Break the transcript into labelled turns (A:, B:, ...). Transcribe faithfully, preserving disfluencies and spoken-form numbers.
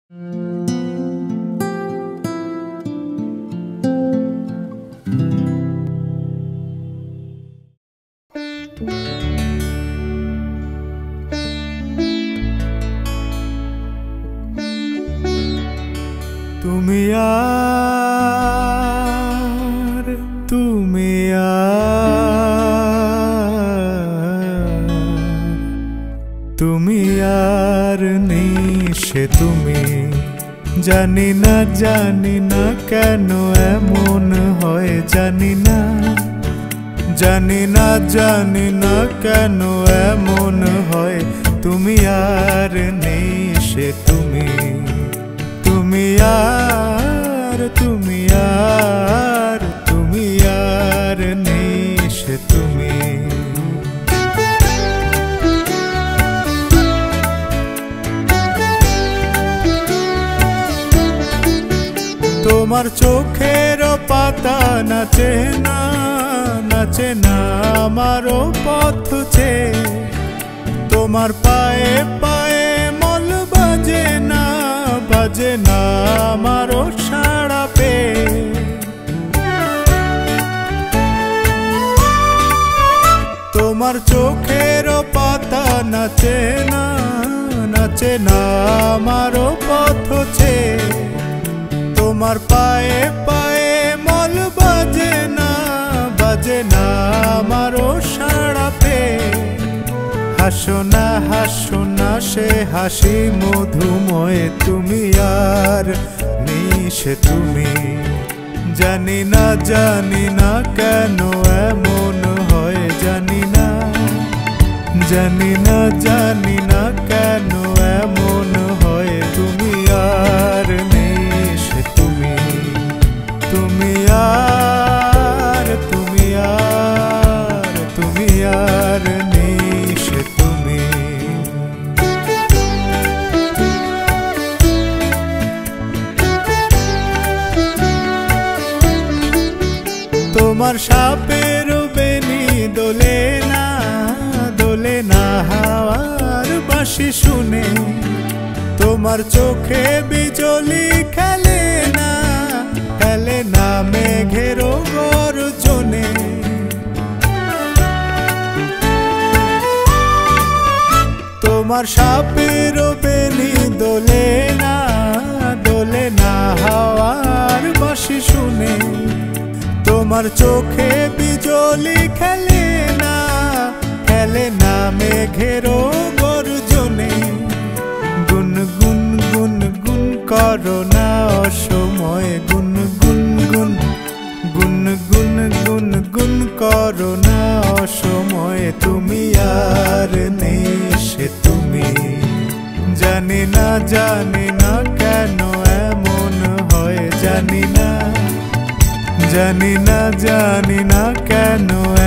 A: তুমি আর তুমি আর তুমি আর নিশে তুমি জানি না জানি না কেন এমন হয় জানি না জানি না জানি না কেন এমন হয় তুমি আর নিশে তুমি তুমি আর তুমি আর তুমি আর নিশে তুমি তোমার চোখের পাতা নাচে না নাচে না আমারও পথ চেয়ে তোমার পায়ে পায়ে মল বাজে না বাজে না আমারও সাড়া পেয়ে তোমার চোখের পাতা নাচে না নাচে না আমারও পথ চেয়ে তোমার পায়ে পায়ে মল বাজে না বাজে না আমারও সাড়া পেয়ে হাসো না হাসো না সে হাসি মধুময় তুমি আর নিশে তুমি জানি না জানি না কেন এমন হয় জানি না জানি না জানি না কেন এমন হয় তুমি আর নিশে তুমি তুমি আর তুমি আর তুমি আর নিশে তুমি তোমার সাপের বেনি দোলে না দোলে না হাওয়ার বাঁশি শুনে তোমার চোখে বিজলি খেলে না খেলে না মেঘের গর্জনে তোমার সাপের বেনি দোলে না দোলে না হাওয়ার বাঁশি শুনে তোমার চোখে বিজলি খেলে না খেলে না মেঘের গর্জনে গুন গুন গুন গুন করো না অসময় গুন গুন গুন গুন গুন গুন গুন করো না অসময় তুমি আর নিশে তুমি জানি না জানি না কেন এমন হয় জানি না জানি না জানি না কেন